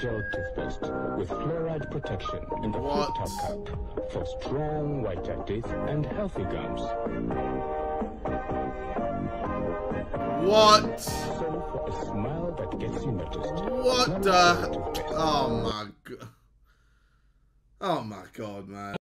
gel toothpaste with fluoride protection in the flip-top cup for strong white teeth and healthy gums. What? So for a smile that gets you noticed. What the? Oh my god. Oh my god, man.